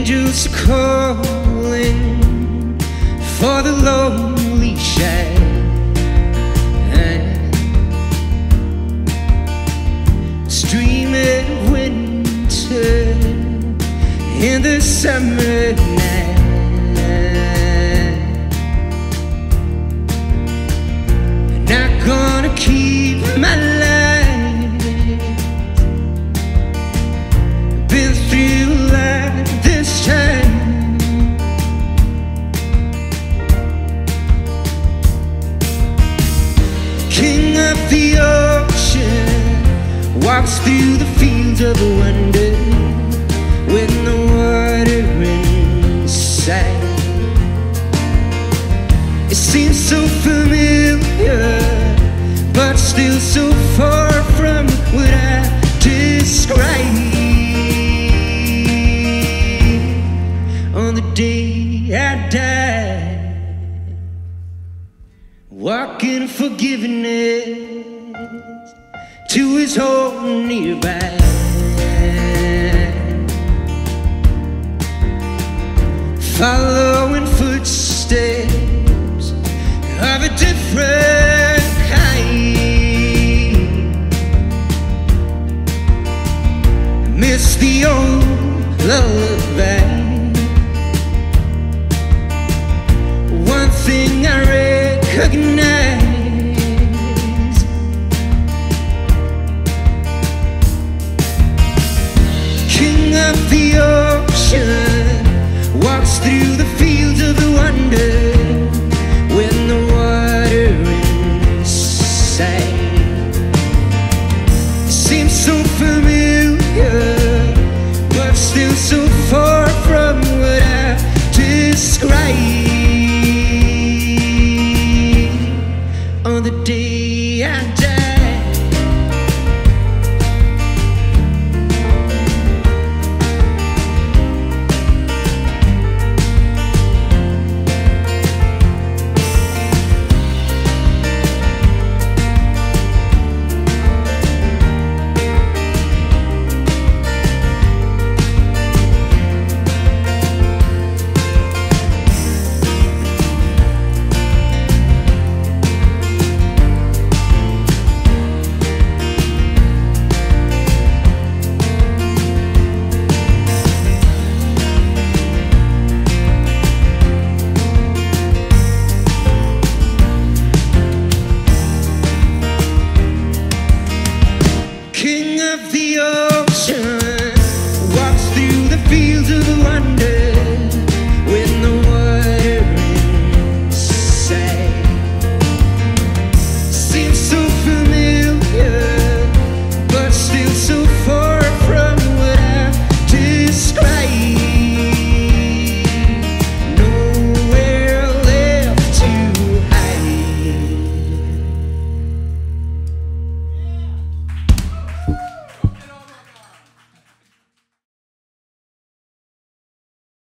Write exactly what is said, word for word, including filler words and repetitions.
Angels calling for the lonely shadow, streaming winter in the summer night. Not gonna keep my life, been through a lot this time. King of the ocean walks through the fields of wonder with no water in sight. It seems so familiar, but still so far from what I describe. On the day I die, walking forgiveness to his home nearby. Following footsteps of a different kind. Miss the old lullaby. One thing I recognize, King of the ocean walks through the fields of wonder with no water in sight. Seems so familiar, but still so far from what I describe. On the day I die,